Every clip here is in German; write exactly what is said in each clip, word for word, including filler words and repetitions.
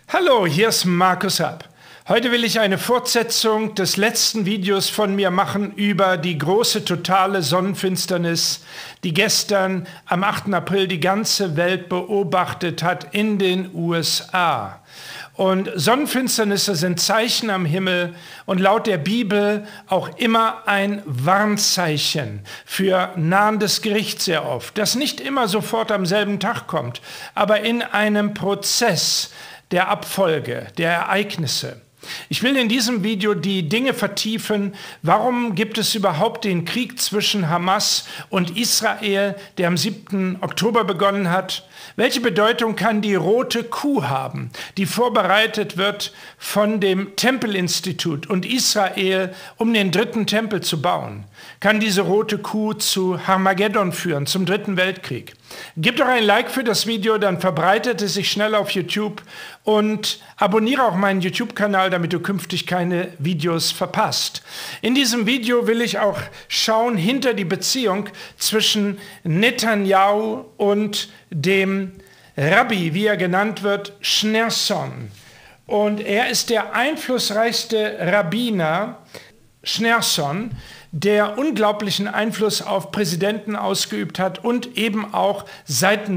Hallo, hier ist Markus Rapp. Heute will ich eine Fortsetzung des letzten Videos von mir machen über die große totale Sonnenfinsternis, die gestern am achten April die ganze Welt beobachtet hat in den U S A. Und Sonnenfinsternisse sind Zeichen am Himmel und laut der Bibel auch immer ein Warnzeichen für nahendes Gericht sehr oft, das nicht immer sofort am selben Tag kommt, aber in einem Prozess der Abfolge, der Ereignisse. Ich will in diesem Video die Dinge vertiefen, warum gibt es überhaupt den Krieg zwischen Hamas und Israel, der am siebten Oktober begonnen hat? Welche Bedeutung kann die rote Kuh haben, die vorbereitet wird von dem Tempelinstitut und Israel, um den dritten Tempel zu bauen? Kann diese rote Kuh zu Harmageddon führen, zum dritten Weltkrieg? Gib doch ein Like für das Video, dann verbreitet es sich schnell auf YouTube und abonniere auch meinen YouTube-Kanal, damit du künftig keine Videos verpasst. In diesem Video will ich auch schauen hinter die Beziehung zwischen Netanyahu und dem Rabbi, wie er genannt wird, Schneerson. Und er ist der einflussreichste Rabbiner, Schneerson, der unglaublichen Einfluss auf Präsidenten ausgeübt hat und eben auch seit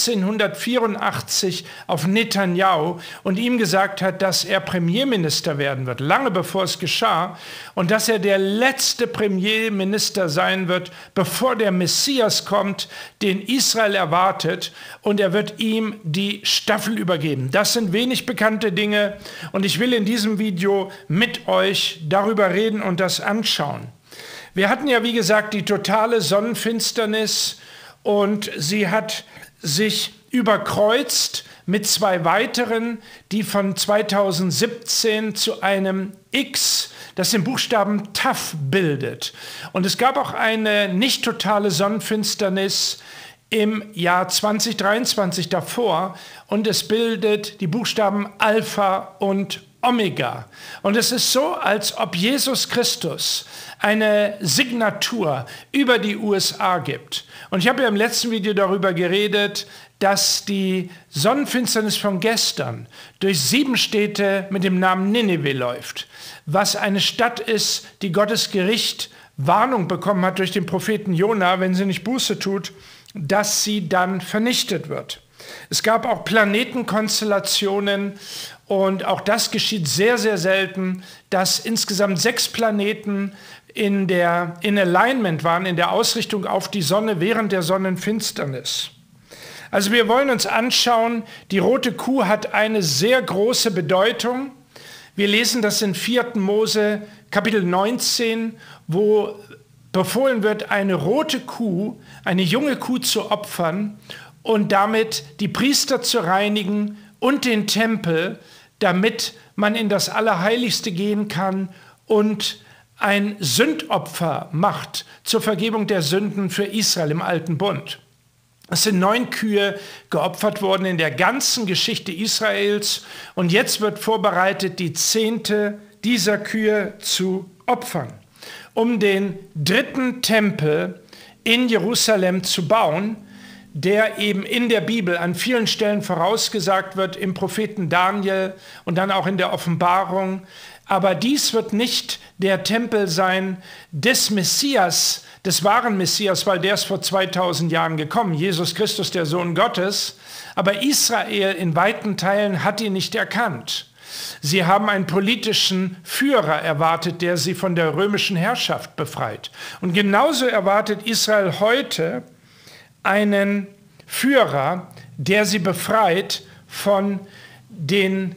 neunzehnhundertvierundachtzig auf Netanyahu und ihm gesagt hat, dass er Premierminister werden wird, lange bevor es geschah, und dass er der letzte Premierminister sein wird, bevor der Messias kommt, den Israel erwartet, und er wird ihm die Staffel übergeben. Das sind wenig bekannte Dinge und ich will in diesem Video mit euch darüber reden und das anschauen. Wir hatten ja, wie gesagt, die totale Sonnenfinsternis und sie hat sich überkreuzt mit zwei weiteren, die von zweitausendsiebzehn zu einem X, das den Buchstaben Tav bildet. Und es gab auch eine nicht totale Sonnenfinsternis im Jahr zweitausenddreiundzwanzig davor und es bildet die Buchstaben Alpha und Omega. Und es ist so, als ob Jesus Christus eine Signatur über die U S A gibt. Und ich habe ja im letzten Video darüber geredet, dass die Sonnenfinsternis von gestern durch sieben Städte mit dem Namen Nineveh läuft, was eine Stadt ist, die Gottes Gericht Warnung bekommen hat durch den Propheten Jona, wenn sie nicht Buße tut, dass sie dann vernichtet wird. Es gab auch Planetenkonstellationen und auch das geschieht sehr, sehr selten, dass insgesamt sechs Planeten in der in Alignment waren, in der Ausrichtung auf die Sonne während der Sonnenfinsternis. Also wir wollen uns anschauen, die rote Kuh hat eine sehr große Bedeutung. Wir lesen das in vierten Mose Kapitel neunzehn, wo befohlen wird, eine rote Kuh, eine junge Kuh zu opfern und damit die Priester zu reinigen und den Tempel, damit man in das Allerheiligste gehen kann und ein Sündopfer macht zur Vergebung der Sünden für Israel im Alten Bund. Es sind neun Kühe geopfert worden in der ganzen Geschichte Israels und jetzt wird vorbereitet, die zehnte dieser Kühe zu opfern, um den dritten Tempel in Jerusalem zu bauen, der eben in der Bibel an vielen Stellen vorausgesagt wird, im Propheten Daniel und dann auch in der Offenbarung. Aber dies wird nicht der Tempel sein des Messias, des wahren Messias, weil der ist vor zweitausend Jahren gekommen, Jesus Christus, der Sohn Gottes. Aber Israel in weiten Teilen hat ihn nicht erkannt. Sie haben einen politischen Führer erwartet, der sie von der römischen Herrschaft befreit. Und genauso erwartet Israel heute einen Führer, der sie befreit von den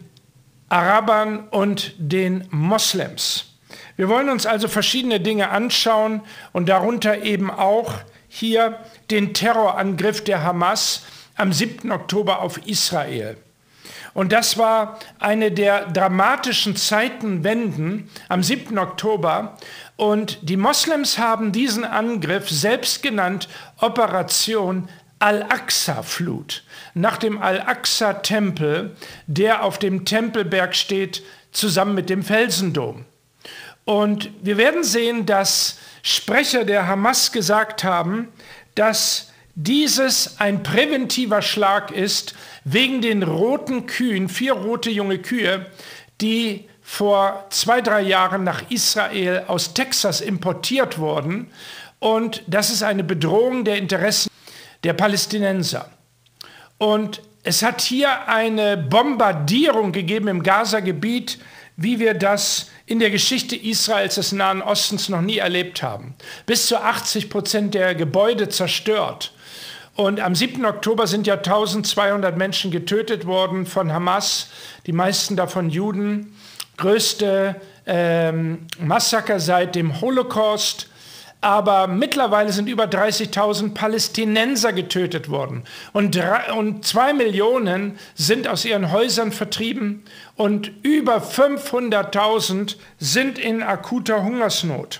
Arabern und den Moslems. Wir wollen uns also verschiedene Dinge anschauen und darunter eben auch hier den Terrorangriff der Hamas am siebten Oktober auf Israel. Und das war eine der dramatischen Zeitenwenden am siebten Oktober. Und die Moslems haben diesen Angriff selbst genannt Operation Al-Aqsa-Flut, nach dem Al-Aqsa-Tempel, der auf dem Tempelberg steht, zusammen mit dem Felsendom. Und wir werden sehen, dass Sprecher der Hamas gesagt haben, dass dieses ein präventiver Schlag ist wegen den roten Kühen, vier rote junge Kühe, die vor zwei, drei Jahren nach Israel aus Texas importiert wurden. Und das ist eine Bedrohung der Interessen der Palästinenser. Und es hat hier eine Bombardierung gegeben im Gaza-Gebiet, wie wir das in der Geschichte Israels des Nahen Ostens noch nie erlebt haben. Bis zu achtzig Prozent der Gebäude zerstört. Und am siebten Oktober sind ja eintausendzweihundert Menschen getötet worden von Hamas, die meisten davon Juden. Größte ähm, Massaker seit dem Holocaust. Aber mittlerweile sind über dreißigtausend Palästinenser getötet worden. Und, drei, und zwei Millionen sind aus ihren Häusern vertrieben und über fünfhunderttausend sind in akuter Hungersnot.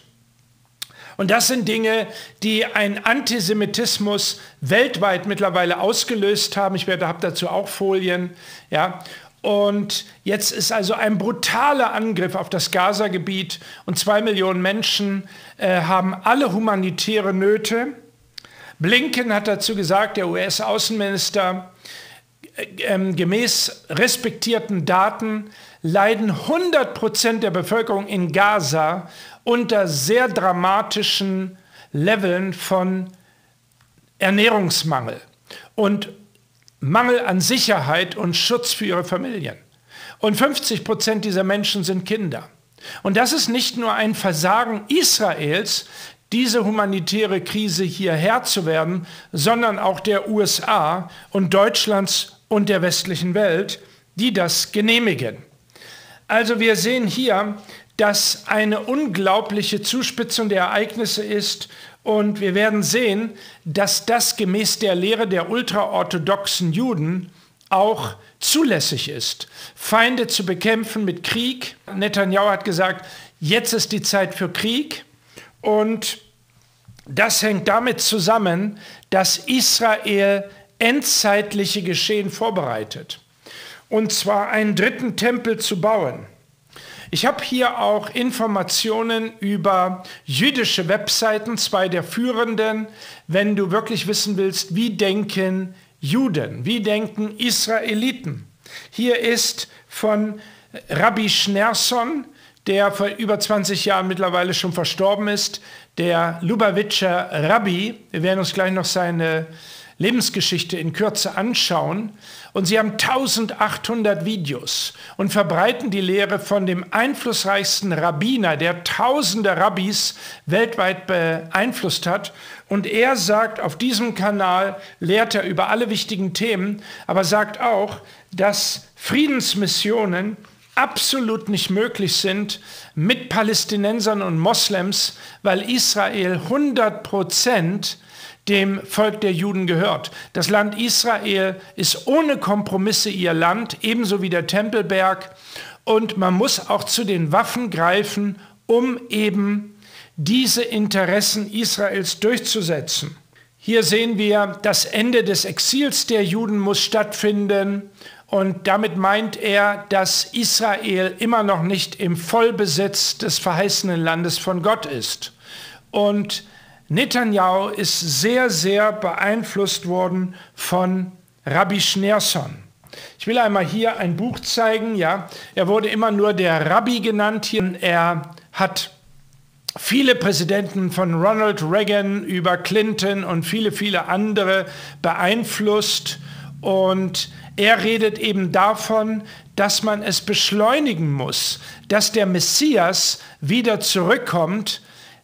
Und das sind Dinge, die einen Antisemitismus weltweit mittlerweile ausgelöst haben. Ich werde, habe dazu auch Folien. Ja. Und jetzt ist also ein brutaler Angriff auf das Gaza-Gebiet und zwei Millionen Menschen äh, haben alle humanitäre Nöte. Blinken hat dazu gesagt, der U S-Außenminister, äh, gemäß respektierten Daten leiden hundert Prozent der Bevölkerung in Gaza unter sehr dramatischen Leveln von Ernährungsmangel und Mangel an Sicherheit und Schutz für ihre Familien. Und fünfzig Prozent dieser Menschen sind Kinder. Und das ist nicht nur ein Versagen Israels, diese humanitäre Krise hier Herr zu werden, sondern auch der U S A und Deutschlands und der westlichen Welt, die das genehmigen. Also wir sehen hier, dass eine unglaubliche Zuspitzung der Ereignisse ist. Und wir werden sehen, dass das gemäß der Lehre der ultraorthodoxen Juden auch zulässig ist, Feinde zu bekämpfen mit Krieg. Netanyahu hat gesagt, jetzt ist die Zeit für Krieg. Und das hängt damit zusammen, dass Israel endzeitliche Geschehen vorbereitet. Und zwar einen dritten Tempel zu bauen. Ich habe hier auch Informationen über jüdische Webseiten, zwei der führenden, wenn du wirklich wissen willst, wie denken Juden, wie denken Israeliten. Hier ist von Rabbi Schneerson, der vor über zwanzig Jahren mittlerweile schon verstorben ist, der Lubavitcher Rabbi. Wir werden uns gleich noch seine Lebensgeschichte in Kürze anschauen. Und sie haben eintausendachthundert Videos und verbreiten die Lehre von dem einflussreichsten Rabbiner, der tausende Rabbis weltweit beeinflusst hat. Und er sagt, auf diesem Kanal lehrt er über alle wichtigen Themen, aber sagt auch, dass Friedensmissionen absolut nicht möglich sind mit Palästinensern und Moslems, weil Israel hundert Prozent dem Volk der Juden gehört. Das Land Israel ist ohne Kompromisse ihr Land, ebenso wie der Tempelberg. Und man muss auch zu den Waffen greifen, um eben diese Interessen Israels durchzusetzen. Hier sehen wir, das Ende des Exils der Juden muss stattfinden. Und damit meint er, dass Israel immer noch nicht im Vollbesitz des verheißenen Landes von Gott ist. Und Netanyahu ist sehr, sehr beeinflusst worden von Rabbi Schneerson. Ich will einmal hier ein Buch zeigen. Ja, er wurde immer nur der Rabbi genannt. Er hat viele Präsidenten von Ronald Reagan über Clinton und viele, viele andere beeinflusst. Und er redet eben davon, dass man es beschleunigen muss, dass der Messias wieder zurückkommt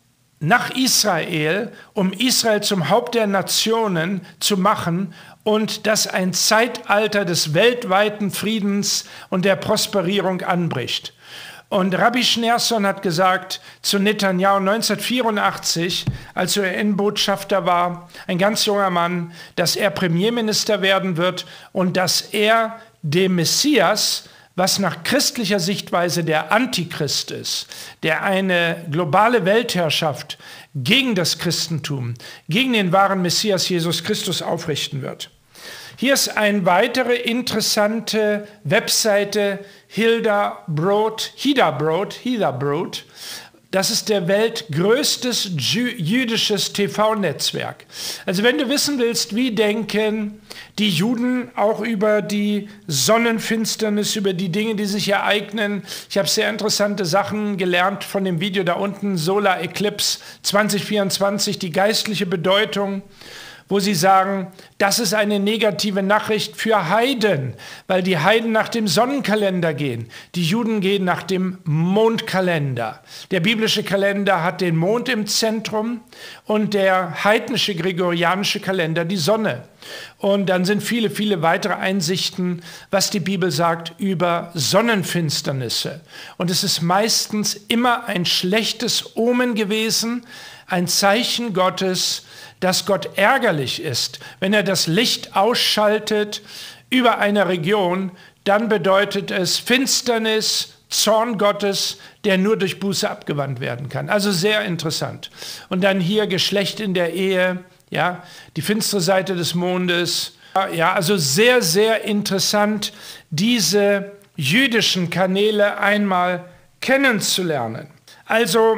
nach Israel, um Israel zum Haupt der Nationen zu machen und dass ein Zeitalter des weltweiten Friedens und der Prosperierung anbricht. Und Rabbi Schneerson hat gesagt zu Netanyahu neunzehnhundertvierundachtzig, als er U N-Botschafter war, ein ganz junger Mann, dass er Premierminister werden wird und dass er dem Messias, was nach christlicher Sichtweise der Antichrist ist, der eine globale Weltherrschaft gegen das Christentum, gegen den wahren Messias Jesus Christus aufrichten wird. Hier ist eine weitere interessante Webseite, Hilda Broad, Hida Broad, Hida Broad, das ist der weltgrößtes jüdisches T V-Netzwerk. Also wenn du wissen willst, wie denken die Juden auch über die Sonnenfinsternis, über die Dinge, die sich ereignen. Ich habe sehr interessante Sachen gelernt von dem Video da unten, Solar Eclipse zwanzig vierundzwanzig, die geistliche Bedeutung, wo sie sagen, das ist eine negative Nachricht für Heiden, weil die Heiden nach dem Sonnenkalender gehen. Die Juden gehen nach dem Mondkalender. Der biblische Kalender hat den Mond im Zentrum und der heidnische gregorianische Kalender die Sonne. Und dann sind viele, viele weitere Einsichten, was die Bibel sagt über Sonnenfinsternisse. Und es ist meistens immer ein schlechtes Omen gewesen, ein Zeichen Gottes, dass Gott ärgerlich ist. Wenn er das Licht ausschaltet über eine Region, dann bedeutet es Finsternis, Zorn Gottes, der nur durch Buße abgewandt werden kann. Also sehr interessant. Und dann hier Geschlecht in der Ehe, ja, die finstere Seite des Mondes. Ja, also sehr, sehr interessant, diese jüdischen Kanäle einmal kennenzulernen. Also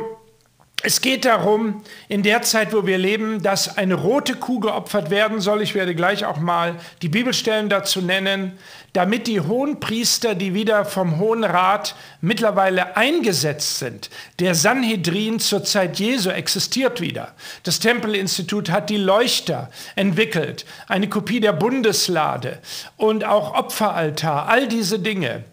es geht darum, in der Zeit, wo wir leben, dass eine rote Kuh geopfert werden soll. Ich werde gleich auch mal die Bibelstellen dazu nennen, damit die Hohenpriester, die wieder vom Hohen Rat mittlerweile eingesetzt sind. Der Sanhedrin zur Zeit Jesu existiert wieder. Das Tempelinstitut hat die Leuchter entwickelt, eine Kopie der Bundeslade und auch Opferaltar, all diese Dinge.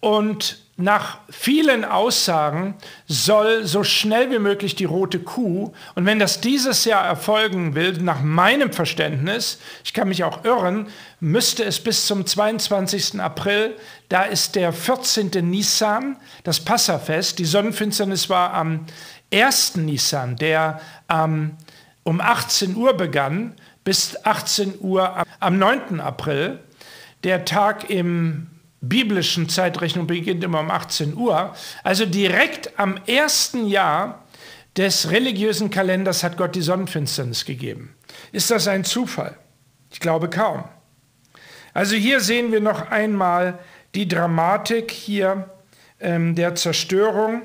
Und nach vielen Aussagen soll so schnell wie möglich die rote Kuh, und wenn das dieses Jahr erfolgen will, nach meinem Verständnis, ich kann mich auch irren, müsste es bis zum zweiundzwanzigsten April, da ist der vierzehnte Nisan, das Passafest, die Sonnenfinsternis war am ersten Nisan, der ähm, um achtzehn Uhr begann, bis achtzehn Uhr am neunten April, der Tag im biblischen Zeitrechnung beginnt immer um achtzehn Uhr. Also direkt am ersten Jahr des religiösen Kalenders hat Gott die Sonnenfinsternis gegeben. Ist das ein Zufall? Ich glaube kaum. Also hier sehen wir noch einmal die Dramatik hier ähm, der Zerstörung.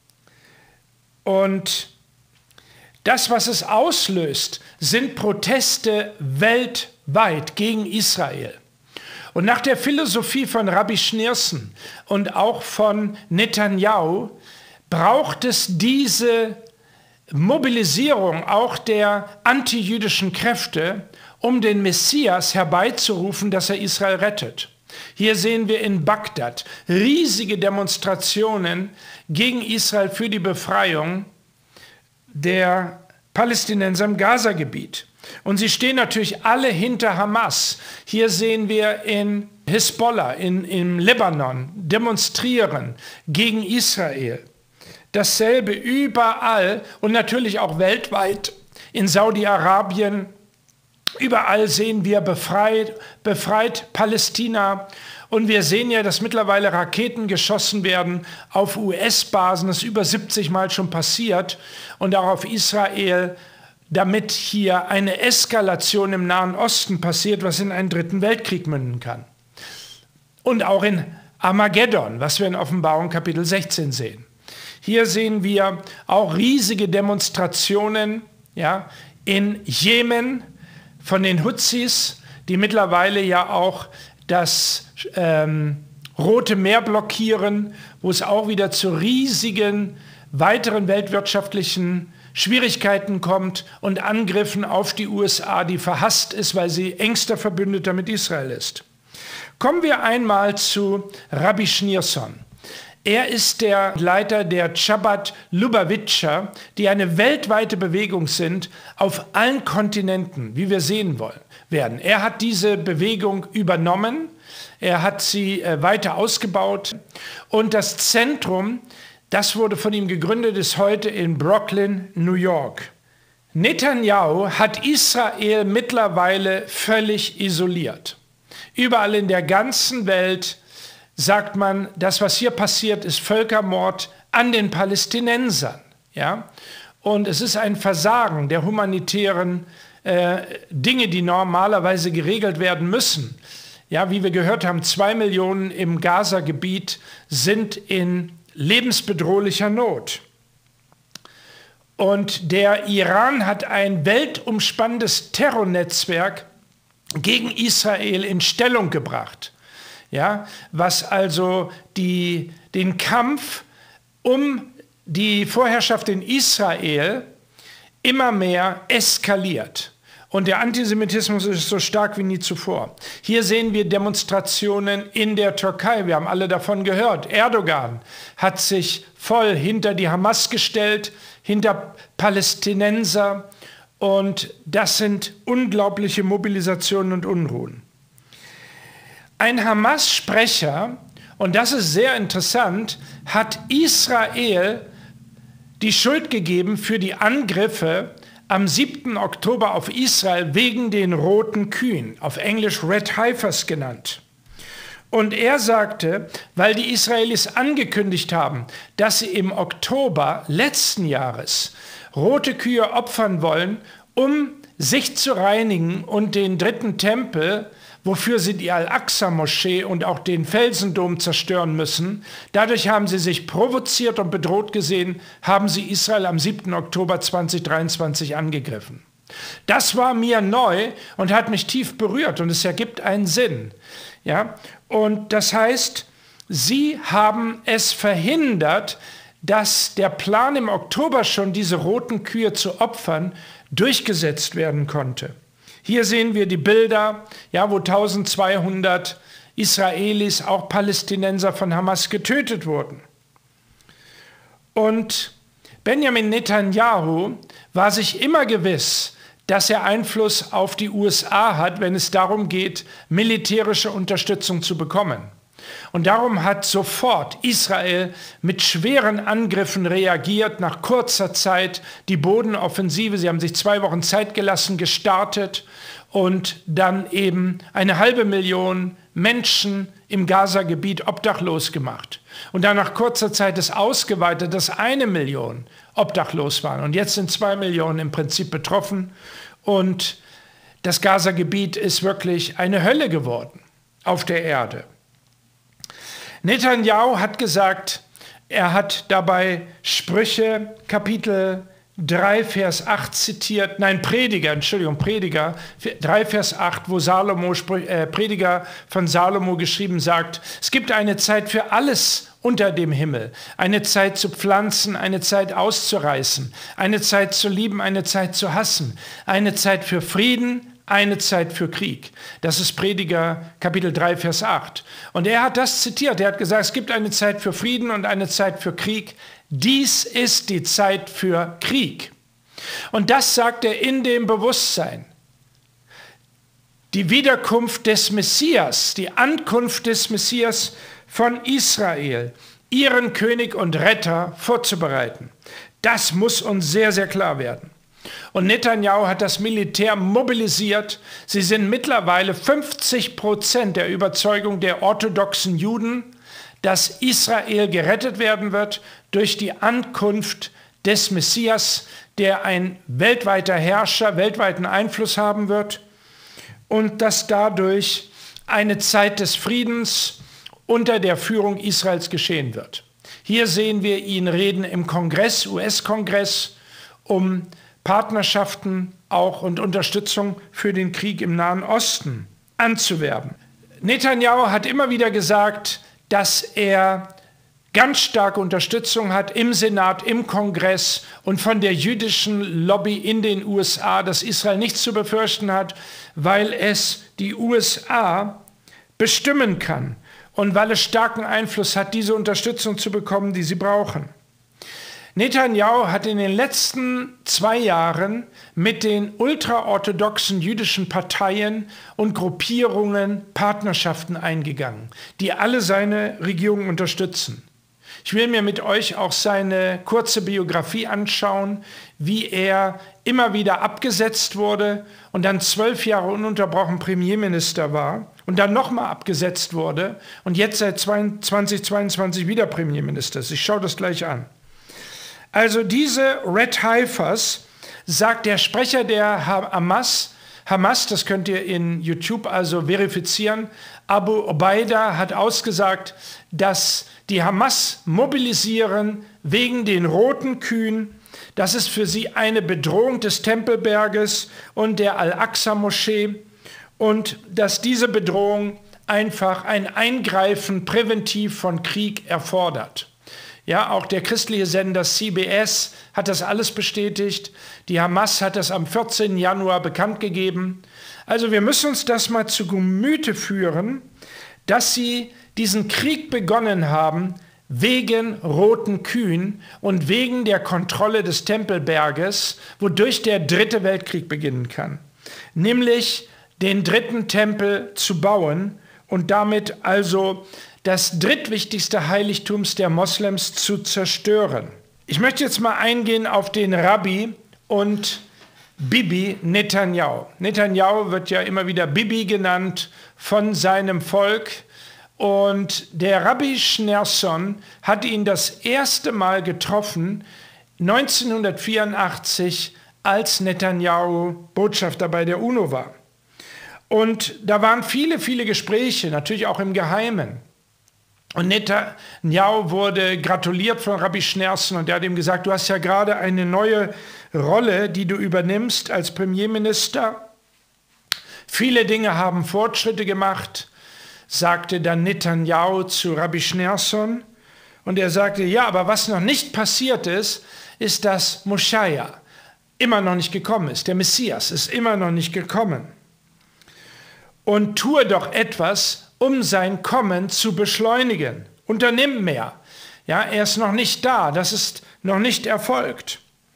Und das, was es auslöst, sind Proteste weltweit gegen Israel. Und nach der Philosophie von Rabbi Schneerson und auch von Netanyahu braucht es diese Mobilisierung auch der antijüdischen Kräfte, um den Messias herbeizurufen, dass er Israel rettet. Hier sehen wir in Bagdad riesige Demonstrationen gegen Israel für die Befreiung der Palästinenser im Gazagebiet. Und sie stehen natürlich alle hinter Hamas. Hier sehen wir in Hisbollah, in, im Libanon, demonstrieren gegen Israel. Dasselbe überall und natürlich auch weltweit in Saudi-Arabien. Überall sehen wir befreit, befreit Palästina. Und wir sehen ja, dass mittlerweile Raketen geschossen werden auf U S-Basen. Das ist über siebzig Mal schon passiert. Und auch auf Israel, damit hier eine Eskalation im Nahen Osten passiert, was in einen dritten Weltkrieg münden kann. Und auch in Armageddon, was wir in Offenbarung Kapitel sechzehn sehen. Hier sehen wir auch riesige Demonstrationen, ja, in Jemen von den Houthis, die mittlerweile ja auch das ähm, Rote Meer blockieren, wo es auch wieder zu riesigen weiteren weltwirtschaftlichen Schwierigkeiten kommt und Angriffen auf die U S A, die verhasst ist, weil sie engster Verbündeter mit Israel ist. Kommen wir einmal zu Rabbi Schneerson. Er ist der Leiter der Chabad Lubavitcher, die eine weltweite Bewegung sind auf allen Kontinenten, wie wir sehen wollen, werden. Er hat diese Bewegung übernommen, er hat sie äh, weiter ausgebaut und das Zentrum, das wurde von ihm gegründet, ist heute in Brooklyn, New York. Netanyahu hat Israel mittlerweile völlig isoliert. Überall in der ganzen Welt sagt man, das, was hier passiert, ist Völkermord an den Palästinensern. Ja? Und es ist ein Versagen der humanitären äh, Dinge, die normalerweise geregelt werden müssen. Ja, wie wir gehört haben, zwei Millionen im Gaza-Gebiet sind in lebensbedrohlicher Not. Und der Iran hat ein weltumspannendes Terrornetzwerk gegen Israel in Stellung gebracht, ja, was also die, den Kampf um die Vorherrschaft in Israel immer mehr eskaliert. Und der Antisemitismus ist so stark wie nie zuvor. Hier sehen wir Demonstrationen in der Türkei. Wir haben alle davon gehört. Erdogan hat sich voll hinter die Hamas gestellt, hinter Palästinenser. Und das sind unglaubliche Mobilisationen und Unruhen. Ein Hamas-Sprecher, und das ist sehr interessant, hat Israel die Schuld gegeben für die Angriffe am siebten Oktober auf Israel wegen den roten Kühen, auf Englisch Red Heifers genannt. Und er sagte, weil die Israelis angekündigt haben, dass sie im Oktober letzten Jahres rote Kühe opfern wollen, um sich zu reinigen und den dritten Tempel, wofür sie die Al-Aqsa-Moschee und auch den Felsendom zerstören müssen. Dadurch haben sie sich provoziert und bedroht gesehen, haben sie Israel am siebten Oktober zweitausenddreiundzwanzig angegriffen. Das war mir neu und hat mich tief berührt und es ergibt einen Sinn. Ja? Und das heißt, sie haben es verhindert, dass der Plan im Oktober schon, diese roten Kühe zu opfern, durchgesetzt werden konnte. Hier sehen wir die Bilder, ja, wo eintausendzweihundert Israelis, auch Palästinenser von Hamas getötet wurden. Und Benjamin Netanyahu war sich immer gewiss, dass er Einfluss auf die U S A hat, wenn es darum geht, militärische Unterstützung zu bekommen. Und darum hat sofort Israel mit schweren Angriffen reagiert, nach kurzer Zeit die Bodenoffensive, sie haben sich zwei Wochen Zeit gelassen, gestartet und dann eben eine halbe Million Menschen im Gaza-Gebiet obdachlos gemacht. Und dann nach kurzer Zeit ist ausgeweitet, dass eine Million obdachlos waren. Und jetzt sind zwei Millionen im Prinzip betroffen und das Gaza-Gebiet ist wirklich eine Hölle geworden auf der Erde. Netanyahu hat gesagt, er hat dabei Sprüche, Kapitel drei, Vers acht zitiert, nein, Prediger, Entschuldigung, Prediger, drei, Vers acht, wo Salomo, äh, Prediger von Salomo geschrieben sagt, es gibt eine Zeit für alles unter dem Himmel, eine Zeit zu pflanzen, eine Zeit auszureißen, eine Zeit zu lieben, eine Zeit zu hassen, eine Zeit für Frieden, eine Zeit für Krieg. Das ist Prediger Kapitel drei, Vers acht. Und er hat das zitiert. Er hat gesagt, es gibt eine Zeit für Frieden und eine Zeit für Krieg. Dies ist die Zeit für Krieg. Und das sagt er in dem Bewusstsein. Die Wiederkunft des Messias, die Ankunft des Messias von Israel, ihren König und Retter vorzubereiten. Das muss uns sehr, sehr klar werden. Und Netanyahu hat das Militär mobilisiert. Sie sind mittlerweile fünfzig Prozent der Überzeugung der orthodoxen Juden, dass Israel gerettet werden wird durch die Ankunft des Messias, der ein weltweiter Herrscher, weltweiten Einfluss haben wird und dass dadurch eine Zeit des Friedens unter der Führung Israels geschehen wird. Hier sehen wir ihn reden im Kongress, U S-Kongress, um Partnerschaften auch und Unterstützung für den Krieg im Nahen Osten anzuwerben. Netanyahu hat immer wieder gesagt, dass er ganz starke Unterstützung hat im Senat, im Kongress und von der jüdischen Lobby in den U S A, dass Israel nichts zu befürchten hat, weil es die U S A bestimmen kann und weil es starken Einfluss hat, diese Unterstützung zu bekommen, die sie brauchen. Netanyahu hat in den letzten zwei Jahren mit den ultraorthodoxen jüdischen Parteien und Gruppierungen Partnerschaften eingegangen, die alle seine Regierung unterstützen. Ich will mir mit euch auch seine kurze Biografie anschauen, wie er immer wieder abgesetzt wurde und dann zwölf Jahre ununterbrochen Premierminister war und dann nochmal abgesetzt wurde und jetzt seit zweitausendzweiundzwanzig wieder Premierminister ist. Ich schaue das gleich an. Also diese Red Heifers, sagt der Sprecher der Hamas, Hamas, das könnt ihr in YouTube also verifizieren, Abu Obaida hat ausgesagt, dass die Hamas mobilisieren wegen den roten Kühen, Das ist für sie eine Bedrohung des Tempelberges und der Al-Aqsa-Moschee und dass diese Bedrohung einfach ein Eingreifen präventiv von Krieg erfordert. Ja, auch der christliche Sender C B S hat das alles bestätigt. Die Hamas hat das am vierzehnten Januar bekannt gegeben. Also wir müssen uns das mal zu Gemüte führen, dass sie diesen Krieg begonnen haben wegen roten Kühen und wegen der Kontrolle des Tempelberges, wodurch der dritte Weltkrieg beginnen kann. Nämlich den dritten Tempel zu bauen und damit also das drittwichtigste Heiligtum der Moslems zu zerstören. Ich möchte jetzt mal eingehen auf den Rabbi und Bibi Netanyahu. Netanyahu wird ja immer wieder Bibi genannt von seinem Volk. Und der Rabbi Schneerson hat ihn das erste Mal getroffen, neunzehnhundertvierundachtzig, als Netanyahu Botschafter bei der UNO war. Und da waren viele, viele Gespräche, natürlich auch im Geheimen. Und Netanyahu wurde gratuliert von Rabbi Schneerson und der hat ihm gesagt, du hast ja gerade eine neue Rolle, die du übernimmst als Premierminister. Viele Dinge haben Fortschritte gemacht, sagte dann Netanyahu zu Rabbi Schneerson. Und er sagte, ja, aber was noch nicht passiert ist, ist, dass Moscheiah immer noch nicht gekommen ist. Der Messias ist immer noch nicht gekommen. Und tue doch etwas, um sein Kommen zu beschleunigen. Unternimm mehr. Ja, er ist noch nicht da, das ist noch nicht erfolgt.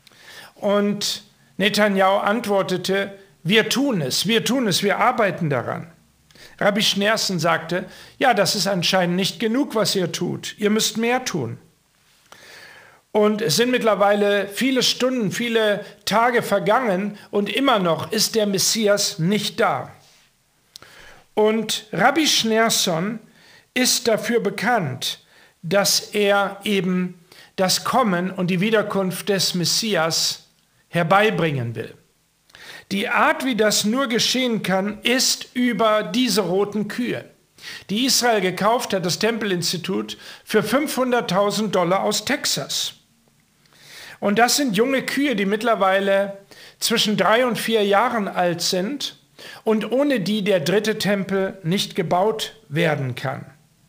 Und Netanyahu antwortete, wir tun es, wir tun es, wir arbeiten daran. Rabbi Schneerson sagte, ja, das ist anscheinend nicht genug, was ihr tut. Ihr müsst mehr tun. Und es sind mittlerweile viele Stunden, viele Tage vergangen und immer noch ist der Messias nicht da. Und Rabbi Schneerson ist dafür bekannt, dass er eben das Kommen und die Wiederkunft des Messias herbeibringen will. Die Art, wie das nur geschehen kann, ist über diese roten Kühe, die Israel gekauft hat, das Tempelinstitut, für fünfhunderttausend Dollar aus Texas. Und das sind junge Kühe, die mittlerweile zwischen drei und vier Jahren alt sind und ohne die der dritte Tempel nicht gebaut werden kann.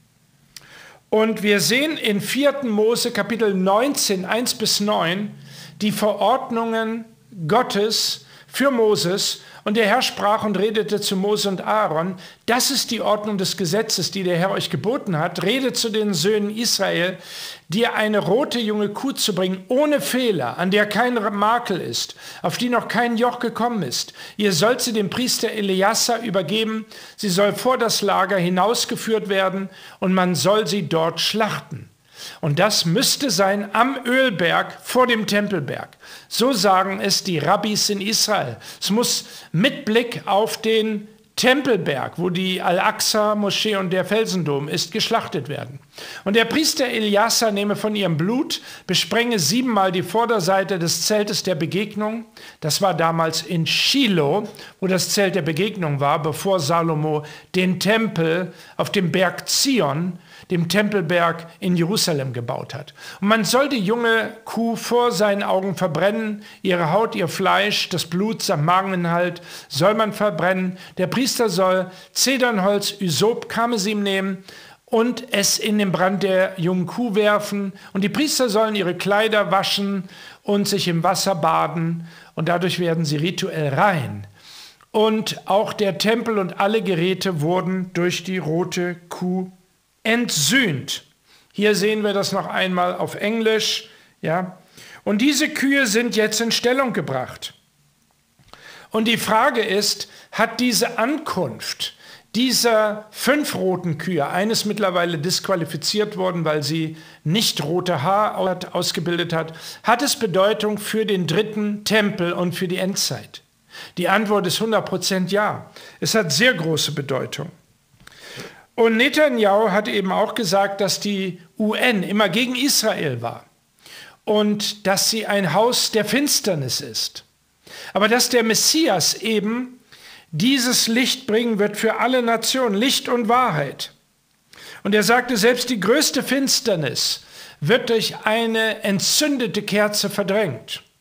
Und wir sehen in vierten Mose Kapitel neunzehn, eins bis neun, die Verordnungen Gottes für Moses. Und der Herr sprach und redete zu Mose und Aaron, das ist die Ordnung des Gesetzes, die der Herr euch geboten hat. Redet zu den Söhnen Israel, dir eine rote junge Kuh zu bringen, ohne Fehler, an der kein Makel ist, auf die noch kein Joch gekommen ist. Ihr sollt sie dem Priester Eleazar übergeben, sie soll vor das Lager hinausgeführt werden und man soll sie dort schlachten. Und das müsste sein am Ölberg vor dem Tempelberg. So sagen es die Rabbis in Israel. Es muss mit Blick auf den Tempelberg, wo die Al-Aqsa-Moschee und der Felsendom ist, geschlachtet werden. Und der Priester Eleazar nehme von ihrem Blut, besprenge siebenmal die Vorderseite des Zeltes der Begegnung. Das war damals in Shiloh, wo das Zelt der Begegnung war, bevor Salomo den Tempel auf dem Berg Zion, dem Tempelberg in Jerusalem, gebaut hat. Und man soll die junge Kuh vor seinen Augen verbrennen, ihre Haut, ihr Fleisch, das Blut samt Mageninhalt soll man verbrennen. Der Priester soll Zedernholz, Ysop, Karmesim nehmen und es in den Brand der jungen Kuh werfen. Und die Priester sollen ihre Kleider waschen und sich im Wasser baden und dadurch werden sie rituell rein. Und auch der Tempel und alle Geräte wurden durch die rote Kuh entsühnt. Hier sehen wir das noch einmal auf Englisch. Ja? Und diese Kühe sind jetzt in Stellung gebracht. Und die Frage ist, hat diese Ankunft dieser fünf roten Kühe, eines mittlerweile disqualifiziert worden, weil sie nicht rote Haar ausgebildet hat, hat es Bedeutung für den dritten Tempel und für die Endzeit? Die Antwort ist hundert Prozent ja. Es hat sehr große Bedeutung. Und Netanyahu hat eben auch gesagt, dass die U N immer gegen Israel war und dass sie ein Haus der Finsternis ist. Aber dass der Messias eben dieses Licht bringen wird für alle Nationen, Licht und Wahrheit. Und er sagte, selbst die größte Finsternis wird durch eine entzündete Kerze verdrängt.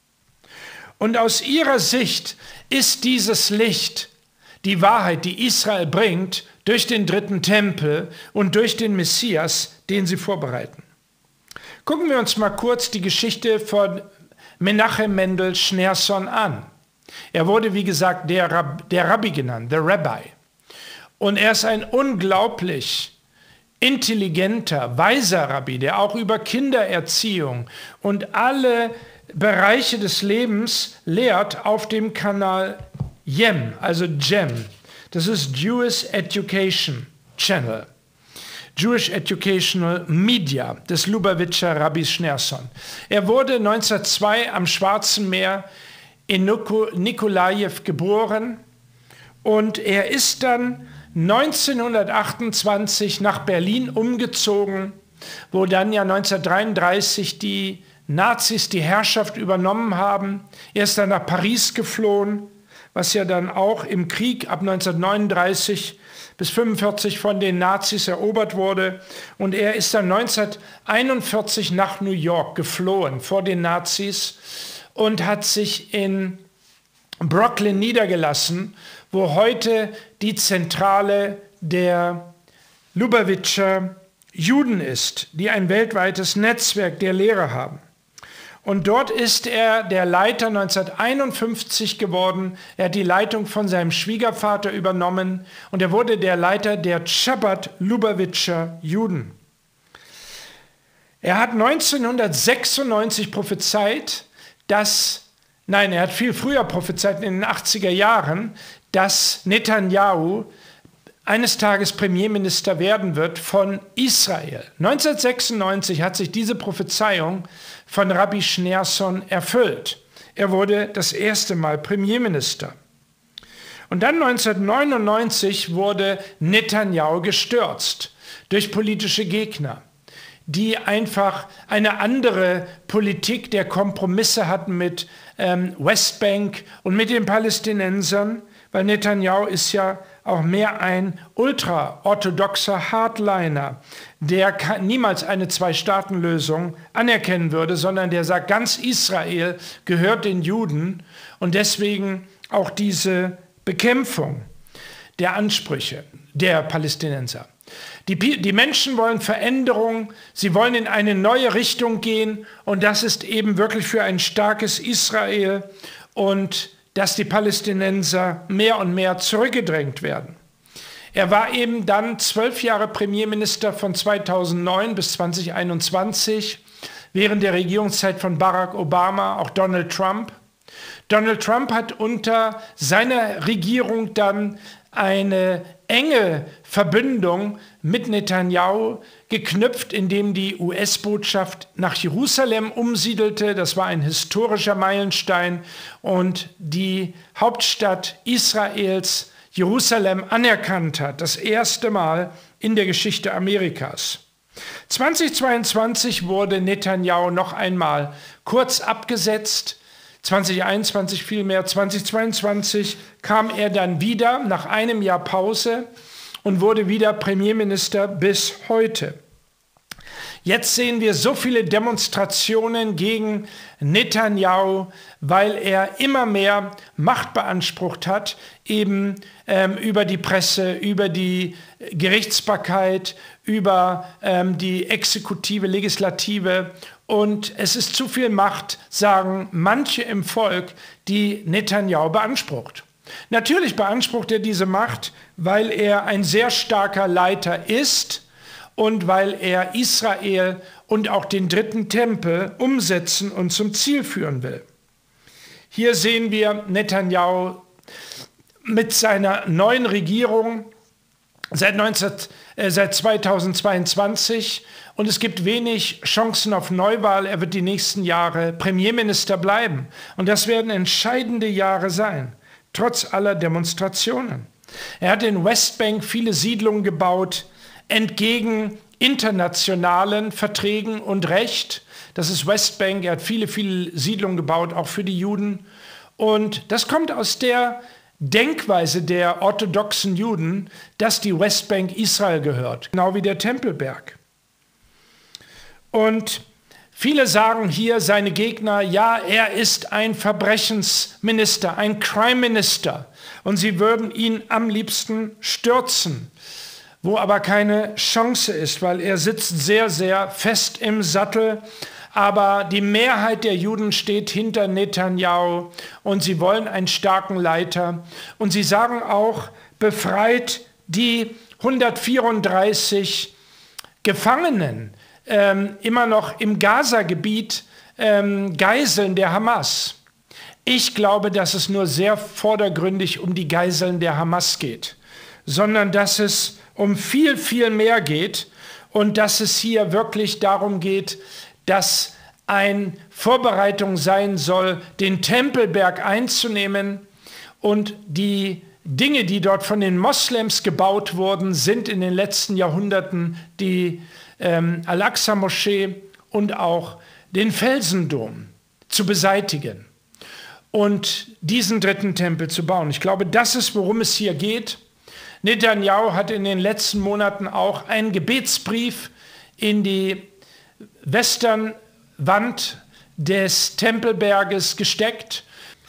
Und aus ihrer Sicht ist dieses Licht die Wahrheit, die Israel bringt, durch den dritten Tempel und durch den Messias, den sie vorbereiten. Gucken wir uns mal kurz die Geschichte von Menachem Mendel Schneerson an. Er wurde, wie gesagt, der, Rab der Rabbi genannt, der Rabbi. Und er ist ein unglaublich intelligenter, weiser Rabbi, der auch über Kindererziehung und alle Bereiche des Lebens lehrt auf dem Kanal Yem, also Jem. Das ist Jewish Education Channel. Jewish Educational Media des Lubavitcher Rabbis Schneerson. Er wurde neunzehnhundertzwei am Schwarzen Meer in Nikolajew geboren und er ist dann neunzehnhundertachtundzwanzig nach Berlin umgezogen, wo dann ja neunzehnhundertdreiunddreißig die Nazis die Herrschaft übernommen haben. Er ist dann nach Paris geflohen, was ja dann auch im Krieg ab neunzehnhundertneununddreißig bis fünfundvierzig von den Nazis erobert wurde. Und er ist dann neunzehnhunderteinundvierzig nach New York geflohen vor den Nazis und hat sich in Brooklyn niedergelassen, wo heute die Zentrale der Lubavitcher Juden ist, die ein weltweites Netzwerk der Lehrer haben. Und dort ist er der Leiter neunzehnhunderteinundfünfzig geworden. Er hat die Leitung von seinem Schwiegervater übernommen und er wurde der Leiter der Chabad Lubavitcher Juden. Er hat neunzehnhundertsechsundneunzig prophezeit, dass, nein, er hat viel früher prophezeit, in den achtziger Jahren, dass Netanyahu eines Tages Premierminister werden wird von Israel. neunzehnhundertsechsundneunzig hat sich diese Prophezeiung von Rabbi Schneerson erfüllt. Er wurde das erste Mal Premierminister. Und dann neunzehnhundertneunundneunzig wurde Netanyahu gestürzt durch politische Gegner, die einfach eine andere Politik der Kompromisse hatten mit ähm, Westbank und mit den Palästinensern, weil Netanyahu ist ja auch mehr ein ultraorthodoxer Hardliner, der niemals eine Zwei-Staaten-Lösung anerkennen würde, sondern der sagt, ganz Israel gehört den Juden und deswegen auch diese Bekämpfung der Ansprüche der Palästinenser. Die, die Menschen wollen Veränderung, sie wollen in eine neue Richtung gehen und das ist eben wirklich für ein starkes Israel und dass die Palästinenser mehr und mehr zurückgedrängt werden. Er war eben dann zwölf Jahre Premierminister von zweitausendneun bis zweitausendeinundzwanzig, während der Regierungszeit von Barack Obama, auch Donald Trump. Donald Trump hat unter seiner Regierung dann eine enge Verbindung mit Netanyahu geknüpft, indem die U S-Botschaft nach Jerusalem umsiedelte. Das war ein historischer Meilenstein und die Hauptstadt Israels, Jerusalem, anerkannt hat. Das erste Mal in der Geschichte Amerikas. zweitausendzweiundzwanzig wurde Netanyahu noch einmal kurz abgesetzt. zweitausendeinundzwanzig vielmehr, zweitausendzweiundzwanzig kam er dann wieder nach einem Jahr Pause und wurde wieder Premierminister bis heute. Jetzt sehen wir so viele Demonstrationen gegen Netanyahu, weil er immer mehr Macht beansprucht hat, eben ähm, über die Presse, über die Gerichtsbarkeit, über ähm, die Exekutive, Legislative. Und es ist zu viel Macht, sagen manche im Volk, die Netanyahu beansprucht. Natürlich beansprucht er diese Macht, weil er ein sehr starker Leiter ist und weil er Israel und auch den dritten Tempel umsetzen und zum Ziel führen will. Hier sehen wir Netanyahu mit seiner neuen Regierung seit, neunzehn, äh, seit zweitausendzweiundzwanzig und es gibt wenig Chancen auf Neuwahl. Er wird die nächsten Jahre Premierminister bleiben und das werden entscheidende Jahre sein, trotz aller Demonstrationen. Er hat in Westbank viele Siedlungen gebaut, entgegen internationalen Verträgen und Recht. Das ist Westbank, er hat viele, viele Siedlungen gebaut, auch für die Juden. Und das kommt aus der Denkweise der orthodoxen Juden, dass die Westbank Israel gehört, genau wie der Tempelberg. Und Viele sagen hier, seine Gegner, ja, er ist ein Verbrechensminister, ein Crime Minister. Und sie würden ihn am liebsten stürzen, wo aber keine Chance ist, weil er sitzt sehr, sehr fest im Sattel. Aber die Mehrheit der Juden steht hinter Netanyahu und sie wollen einen starken Leiter. Und sie sagen auch, befreit die hundertvierunddreißig Gefangenen, ähm, immer noch im Gaza-Gebiet, ähm, Geiseln der Hamas. Ich glaube, dass es nur sehr vordergründig um die Geiseln der Hamas geht, sondern dass es um viel, viel mehr geht und dass es hier wirklich darum geht, dass eine Vorbereitung sein soll, den Tempelberg einzunehmen. Und die Dinge, die dort von den Moslems gebaut wurden, sind in den letzten Jahrhunderten die ähm, Al-Aqsa-Moschee und auch den Felsendom zu beseitigen und diesen dritten Tempel zu bauen. Ich glaube, das ist, worum es hier geht. Netanyahu hat in den letzten Monaten auch einen Gebetsbrief in die Westernwand des Tempelberges gesteckt.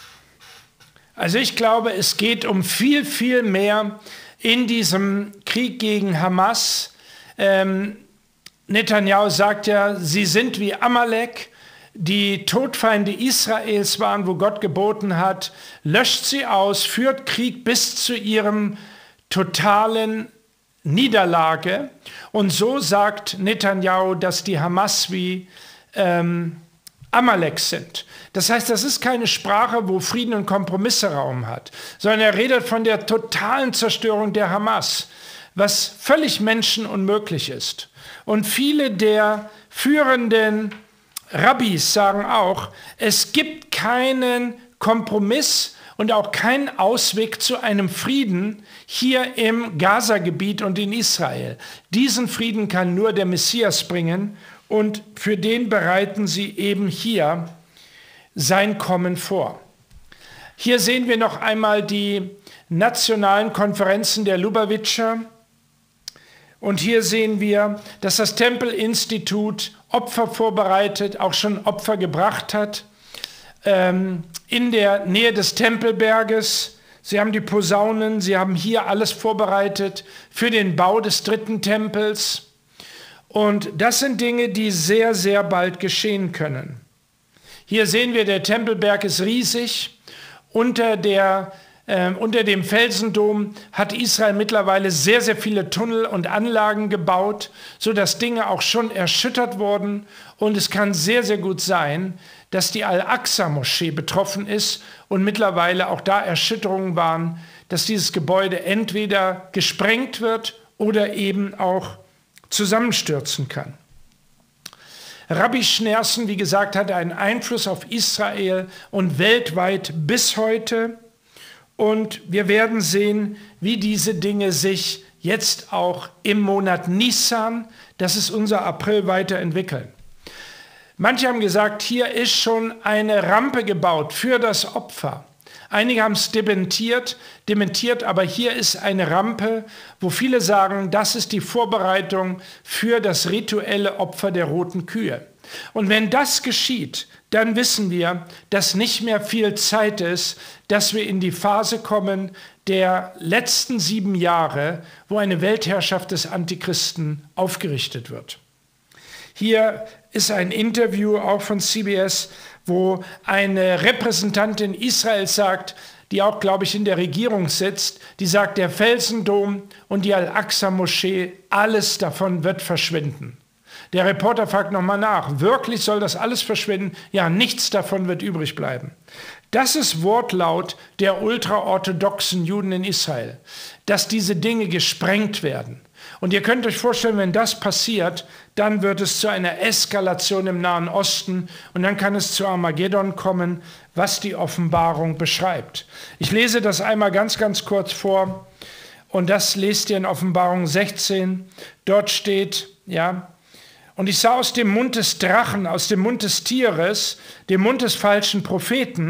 Also ich glaube, es geht um viel, viel mehr in diesem Krieg gegen Hamas. Ähm, Netanyahu sagt ja, sie sind wie Amalek, die Todfeinde Israels waren, wo Gott geboten hat, löscht sie aus, führt Krieg bis zu ihrem totalen Niederlage. Und so sagt Netanyahu, dass die Hamas wie ähm, Amalek sind. Das heißt, das ist keine Sprache, wo Frieden und Kompromisse Raum hat, sondern er redet von der totalen Zerstörung der Hamas, was völlig menschenunmöglich ist. Und viele der führenden Rabbis sagen auch, es gibt keinen Kompromiss und auch keinen Ausweg zu einem Frieden hier im Gaza-Gebiet und in Israel. Diesen Frieden kann nur der Messias bringen und für den bereiten sie eben hier sein Kommen vor. Hier sehen wir noch einmal die nationalen Konferenzen der Lubavitcher. Und hier sehen wir, dass das Tempelinstitut Opfer vorbereitet, auch schon Opfer gebracht hat, ähm, in der Nähe des Tempelberges. Sie haben die Posaunen, sie haben hier alles vorbereitet für den Bau des dritten Tempels. Und das sind Dinge, die sehr, sehr bald geschehen können. Hier sehen wir, der Tempelberg ist riesig. Unter der Äh, unter dem Felsendom hat Israel mittlerweile sehr, sehr viele Tunnel und Anlagen gebaut, sodass Dinge auch schon erschüttert wurden. Und es kann sehr, sehr gut sein, dass die Al-Aqsa-Moschee betroffen ist und mittlerweile auch da Erschütterungen waren, dass dieses Gebäude entweder gesprengt wird oder eben auch zusammenstürzen kann. Rabbi Schneerson, wie gesagt, hatte einen Einfluss auf Israel und weltweit bis heute. Und wir werden sehen, wie diese Dinge sich jetzt auch im Monat Nisan, das ist unser April, weiterentwickeln. Manche haben gesagt, hier ist schon eine Rampe gebaut für das Opfer. Einige haben es dementiert, dementiert, aber hier ist eine Rampe, wo viele sagen, das ist die Vorbereitung für das rituelle Opfer der roten Kühe. Und wenn das geschieht, dann wissen wir, dass nicht mehr viel Zeit ist, dass wir in die Phase kommen der letzten sieben Jahre, wo eine Weltherrschaft des Antichristen aufgerichtet wird. Hier ist ein Interview auch von C B S, wo eine Repräsentantin Israels sagt, die auch, glaube ich, in der Regierung sitzt, die sagt, der Felsendom und die Al-Aqsa-Moschee, alles davon wird verschwinden. Der Reporter fragt nochmal nach, wirklich soll das alles verschwinden? Ja, nichts davon wird übrig bleiben. Das ist Wortlaut der ultraorthodoxen Juden in Israel, dass diese Dinge gesprengt werden. Und ihr könnt euch vorstellen, wenn das passiert, dann wird es zu einer Eskalation im Nahen Osten und dann kann es zu Armageddon kommen, was die Offenbarung beschreibt. Ich lese das einmal ganz, ganz kurz vor und das lest ihr in Offenbarung sechzehn. Dort steht, ja, und ich sah aus dem Mund des Drachen, aus dem Mund des Tieres, dem Mund des falschen Propheten,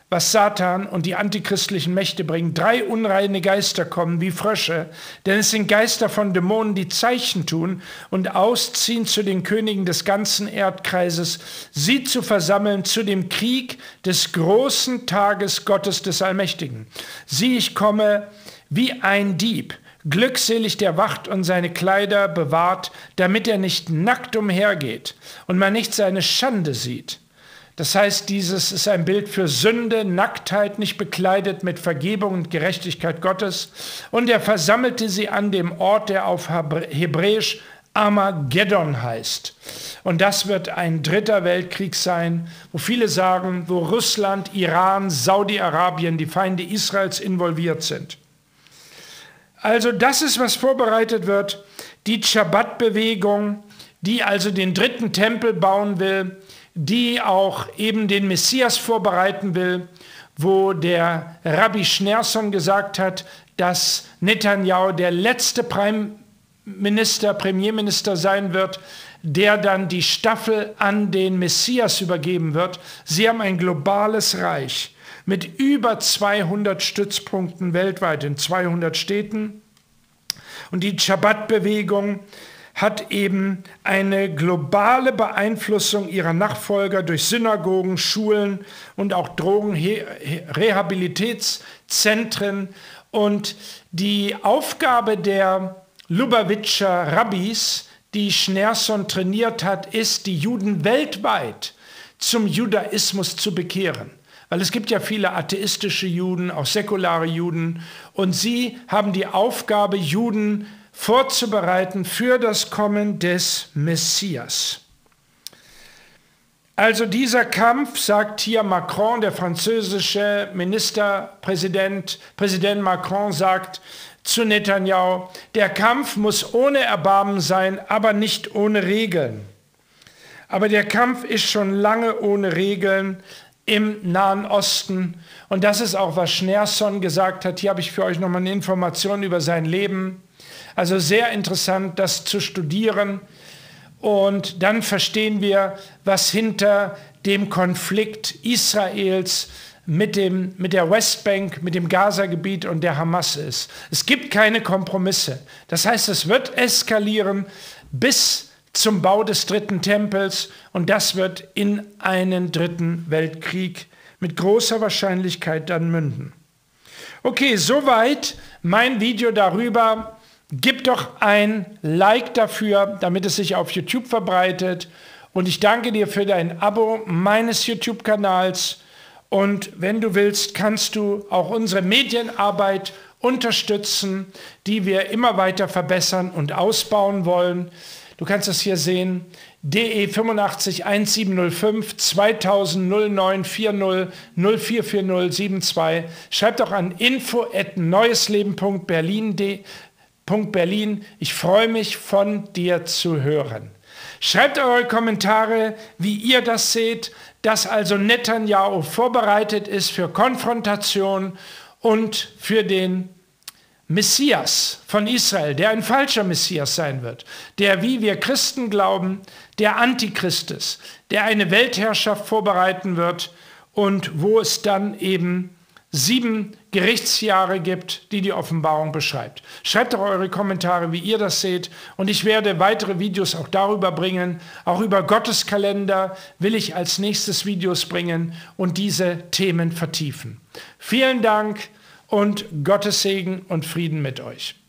was Satan und die antichristlichen Mächte bringen. Drei unreine Geister kommen wie Frösche, denn es sind Geister von Dämonen, die Zeichen tun und ausziehen zu den Königen des ganzen Erdkreises, sie zu versammeln zu dem Krieg des großen Tages Gottes des Allmächtigen. Sieh, ich komme wie ein Dieb. Glückselig der wacht und seine Kleider bewahrt, damit er nicht nackt umhergeht und man nicht seine Schande sieht. Das heißt, dieses ist ein Bild für Sünde, Nacktheit, nicht bekleidet mit Vergebung und Gerechtigkeit Gottes. Und er versammelte sie an dem Ort, der auf Hebräisch Armageddon heißt. Und das wird ein dritter Weltkrieg sein, wo viele sagen, wo Russland, Iran, Saudi-Arabien, die Feinde Israels involviert sind. Also das ist, was vorbereitet wird. Die Chabad-Bewegung, die also den dritten Tempel bauen will, die auch eben den Messias vorbereiten will, wo der Rabbi Schneerson gesagt hat, dass Netanyahu der letzte Premierminister, Premierminister sein wird, der dann die Staffel an den Messias übergeben wird. Sie haben ein globales Reich mit über zweihundert Stützpunkten weltweit in zweihundert Städten. Und die Chabad-Bewegung hat eben eine globale Beeinflussung ihrer Nachfolger durch Synagogen, Schulen und auch Drogenrehabilitätszentren. Und die Aufgabe der Lubavitcher Rabbis, die Schneerson trainiert hat, ist, die Juden weltweit zum Judaismus zu bekehren. Weil es gibt ja viele atheistische Juden, auch säkulare Juden. Und sie haben die Aufgabe, Juden vorzubereiten für das Kommen des Messias. Also dieser Kampf, sagt hier Macron, der französische Ministerpräsident, Präsident Macron sagt zu Netanyahu, der Kampf muss ohne Erbarmen sein, aber nicht ohne Regeln. Aber der Kampf ist schon lange ohne Regeln im Nahen Osten. Und das ist auch, was Schneerson gesagt hat. Hier habe ich für euch nochmal eine Information über sein Leben. Also sehr interessant, das zu studieren. Und dann verstehen wir, was hinter dem Konflikt Israels mit, dem, mit der Westbank, mit dem Gaza-Gebiet und der Hamas ist. Es gibt keine Kompromisse. Das heißt, es wird eskalieren bis zum Bau des dritten Tempels. Und das wird in einen dritten Weltkrieg mit großer Wahrscheinlichkeit dann münden. Okay, soweit mein Video darüber. Gib doch ein Like dafür, damit es sich auf YouTube verbreitet. Und ich danke dir für dein Abo meines YouTube-Kanals. Und wenn du willst, kannst du auch unsere Medienarbeit unterstützen, die wir immer weiter verbessern und ausbauen wollen. Du kannst es hier sehen, D E fünfundachtzig eintausendsiebenhundertfünf zweitausend null neun vier null null vier vier null sieben zwei. Schreib doch an info at neuesleben punkt berlin. Ich freue mich, von dir zu hören. Schreibt eure Kommentare, wie ihr das seht, dass also Netanyahu vorbereitet ist für Konfrontation und für den Messias von Israel, der ein falscher Messias sein wird, der, wie wir Christen glauben, der Antichrist ist, der eine Weltherrschaft vorbereiten wird und wo es dann eben sieben Gerichtsjahre gibt, die die Offenbarung beschreibt. Schreibt doch eure Kommentare, wie ihr das seht, und ich werde weitere Videos auch darüber bringen. Auch über Gotteskalender will ich als nächstes Videos bringen und diese Themen vertiefen. Vielen Dank und Gottes Segen und Frieden mit euch.